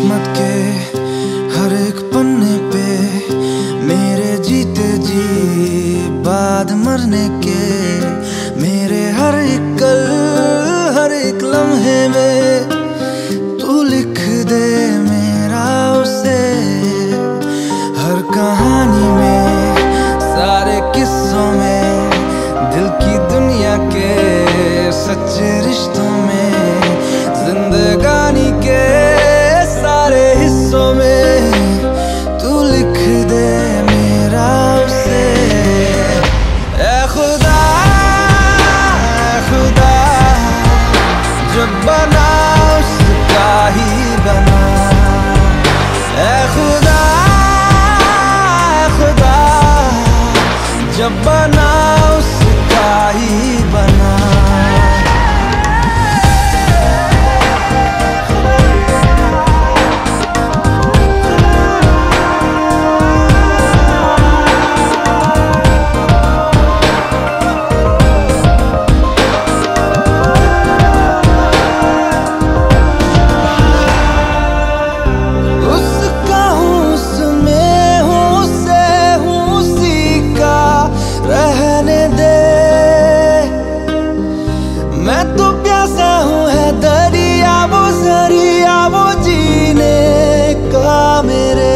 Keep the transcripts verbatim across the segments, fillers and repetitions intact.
किस्मत के हर एक पन्ने पे मेरे जीते जी बाद मरने के, मेरे हर एक कल हर एक लम्हे में तू लिख दे मेरा उसे। हर कहानी में सारे किस्सों में दिल की दुनिया के सच्चे रिश्तों में जिंदगानी के सारे हिस्सों में तू लिख दे मेरा उसे। ऐ खुदा ऐ खुदा जब बना उसका ही बना। ऐ खुदा ऐ खुदा जब बना उसका ही बना। मैं तो प्यासा हूँ है दरिया वो जरिया वो जीने का मेरे।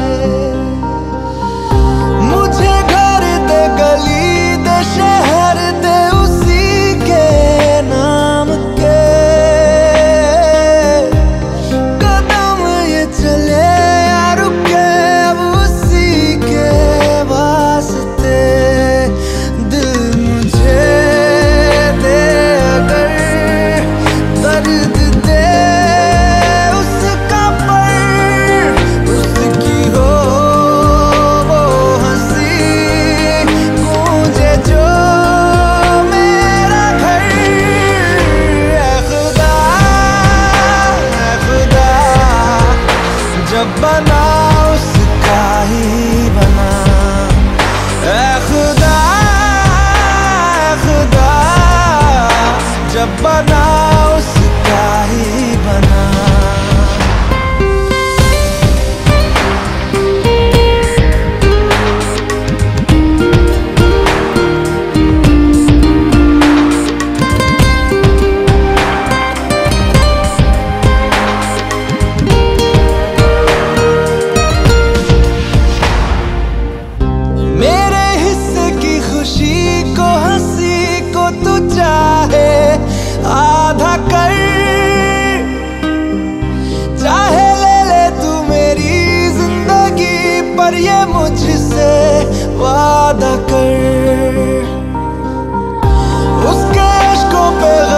मुझे घर दे गली दे शहर दे उसी के नाम के। कदम ये चले या रुके अब उसी के वास्ते। दिल मुझे जब बना उसका ही बना। ऐ खुदा ऐ खुदा जब बना उसका ही बना। तू चाहे आधा कर, चाहे ले ले तू मेरी जिंदगी, पर ये मुझसे वादा कर। उसके इश्कों पे